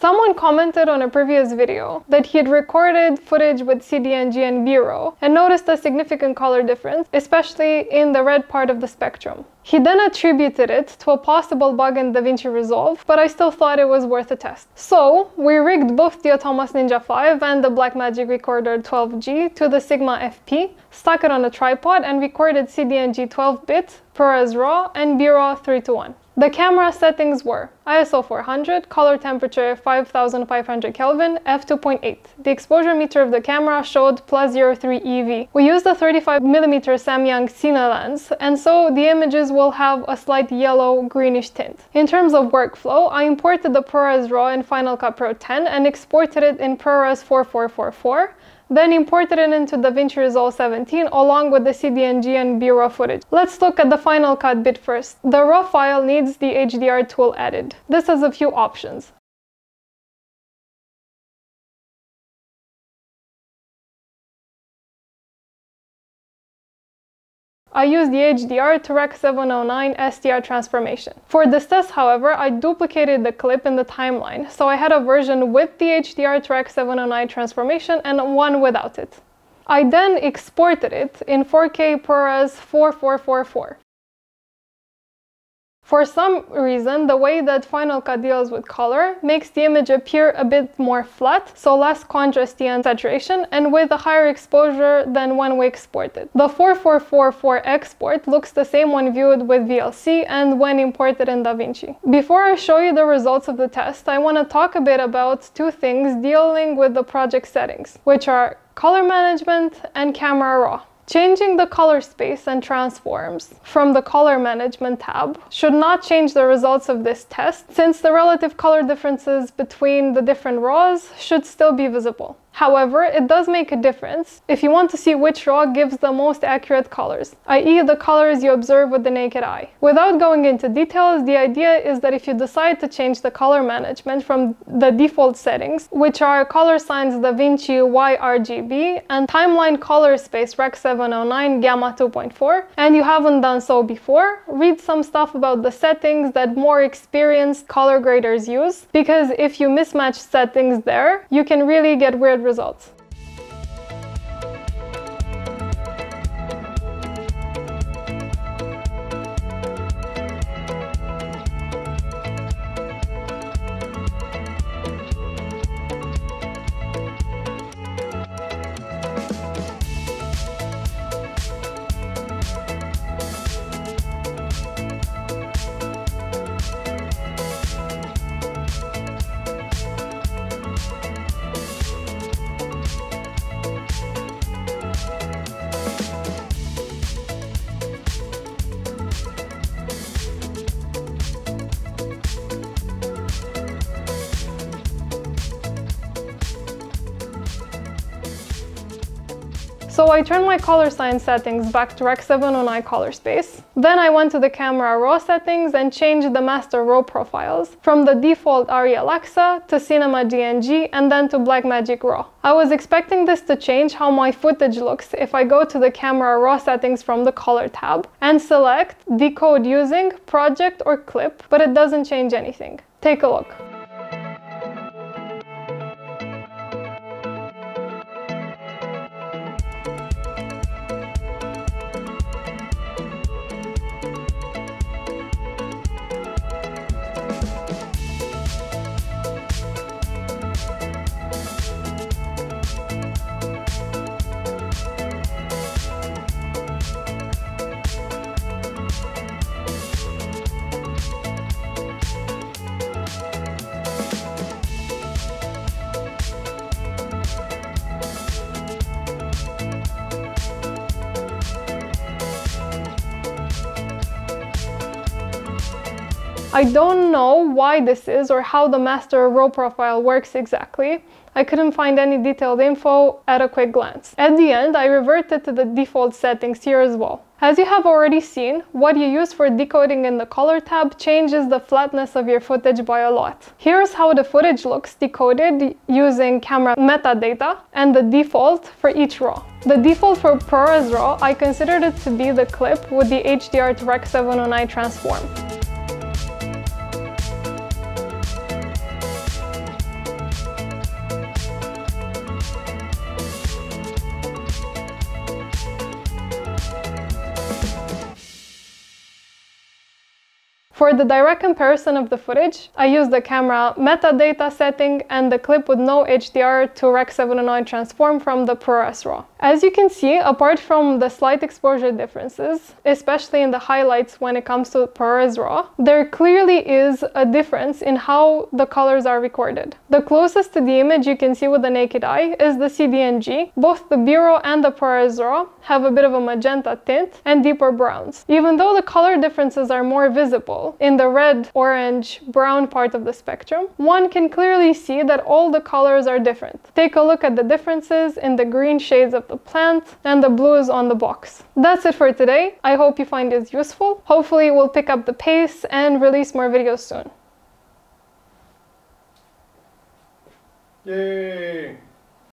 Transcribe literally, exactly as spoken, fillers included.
Someone commented on a previous video that he had recorded footage with C D N G and B RAW and noticed a significant color difference, especially in the red part of the spectrum. He then attributed it to a possible bug in DaVinci Resolve, but I still thought it was worth a test. So we rigged both the Atomos Ninja V and the Blackmagic Recorder twelve G to the Sigma F P, stuck it on a tripod and recorded C D N G twelve bit, ProRes RAW and B RAW three to one. The camera settings were I S O four hundred, color temperature five thousand five hundred Kelvin, f two point eight. The exposure meter of the camera showed plus zero point three E V. We used a thirty-five millimeter Samyang Cine lens, and so the images will have a slight yellow-greenish tint. In terms of workflow, I imported the ProRes RAW in Final Cut Pro ten and exported it in ProRes four four four four. Then imported it into DaVinci Resolve seventeen along with the C D N G and B RAW footage. Let's look at the Final Cut bit first. The RAW file needs the H D R tool added. This has a few options. I use the H D R to Rec seven oh nine S T R transformation. For this test, however, I duplicated the clip in the timeline, so I had a version with the H D R to Rec seven oh nine transformation and one without it. I then exported it in four K ProRes four four four four. For some reason, the way that Final Cut deals with color makes the image appear a bit more flat, so less contrasty and saturation, and with a higher exposure than when we export it. The four four four four export looks the same when viewed with V L C and when imported in DaVinci. Before I show you the results of the test, I want to talk a bit about two things dealing with the project settings, which are color management and camera raw. Changing the color space and transforms from the color management tab should not change the results of this test, since the relative color differences between the different RAWs should still be visible. However, it does make a difference if you want to see which RAW gives the most accurate colors, that is the colors you observe with the naked eye. Without going into details, the idea is that if you decide to change the color management from the default settings, which are color signs DaVinci Y R G B and timeline color space Rec seven oh nine Gamma two point four, and you haven't done so before, read some stuff about the settings that more experienced color graders use, because if you mismatch settings there, you can really get weird results. So I turned my color sign settings back to Rec seven oh nine color space. Then I went to the camera raw settings and changed the master raw profiles from the default A R I Alexa to Cinema G N G and then to Blackmagic RAW. I was expecting this to change how my footage looks if I go to the camera raw settings from the color tab and select decode using project or clip, but it doesn't change anything. Take a look. I don't know why this is or how the master raw profile works exactly. I couldn't find any detailed info at a quick glance. At the end, I reverted to the default settings here as well. As you have already seen, what you use for decoding in the color tab changes the flatness of your footage by a lot. Here's how the footage looks decoded using camera metadata and the default for each RAW. The default for ProRes RAW, I considered it to be the clip with the H D R to Rec seven oh nine transform. For the direct comparison of the footage, I used the camera metadata setting and the clip with no H D R to Rec seven oh nine transform from the ProRes RAW. As you can see, apart from the slight exposure differences, especially in the highlights when it comes to ProRes RAW, there clearly is a difference in how the colors are recorded. The closest to the image you can see with the naked eye is the C D N G. Both the B RAW and the ProRes RAW have a bit of a magenta tint and deeper browns. Even though the color differences are more visible in the red, orange, brown part of the spectrum, one can clearly see that all the colors are different. Take a look at the differences in the green shades of the plant and the blues on the box. That's it for today. I hope you find this useful. Hopefully we'll pick up the pace and release more videos soon. Yay!